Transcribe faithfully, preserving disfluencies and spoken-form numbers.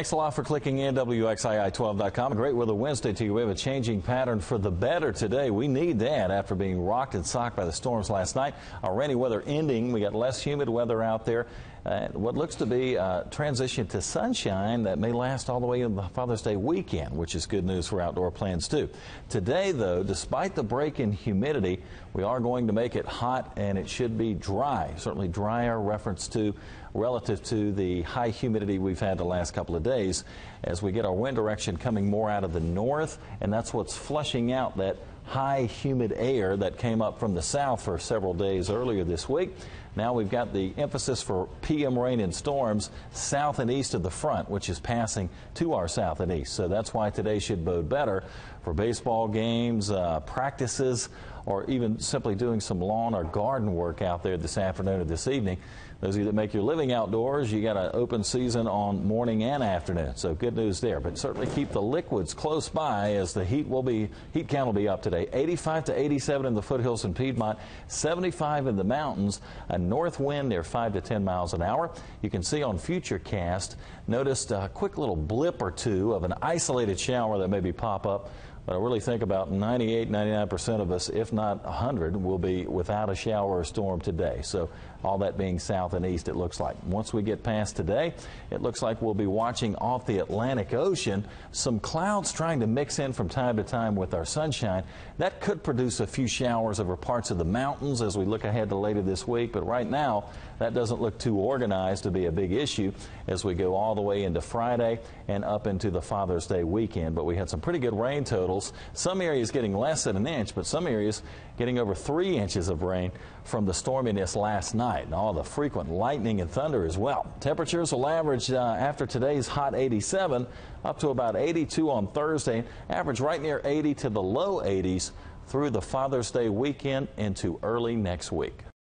Thanks a lot for clicking in, W X I I twelve dot com. A great weather Wednesday to you. We have a changing pattern for the better today. We need that after being rocked and socked by the storms last night. Our rainy weather ending. We got less humid weather out there. Uh, what looks to be a transition to sunshine that may last all the way into the Father's Day weekend, which is good news for outdoor plans too. Today, though, despite the break in humidity, we are going to make it hot, and it should be dry. Certainly drier reference to relative to the high humidity we've had the last couple of days as we get our wind direction coming more out of the north, and that's what's flushing out that high humid air that came up from the south for several days earlier this week. Now we've got the emphasis for P M rain and storms south and east of the front, which is passing to our south and east. So that's why today should bode better for baseball games, uh, practices, or even simply doing some lawn or garden work out there this afternoon or this evening. Those of you that make your living outdoors, you got an open season on morning and afternoon, so good news there. But certainly keep the liquids close by as the heat will be heat count will be up today. eighty-five to eighty-seven in the foothills and Piedmont, seventy-five in the mountains, a north wind near five to ten miles an hour. You can see on Futurecast, noticed a quick little blip or two of an isolated shower that maybe pop up. But I really think about ninety-eight, ninety-nine percent of us, if not one hundred, will be without a shower or storm today. So all that being south and east, it looks like. Once we get past today, it looks like we'll be watching off the Atlantic Ocean some clouds trying to mix in from time to time with our sunshine. That could produce a few showers over parts of the mountains as we look ahead to later this week. But right now, that doesn't look too organized to be a big issue as we go all the way into Friday and up into the Father's Day weekend. But we had some pretty good rain totals. Some areas getting less than an inch, but some areas getting over three inches of rain from the storminess last night. And all the frequent lightning and thunder as well. Temperatures will average uh, after today's hot eighty-seven up to about eighty-two on Thursday. Average right near eighty to the low eighties through the Father's Day weekend into early next week.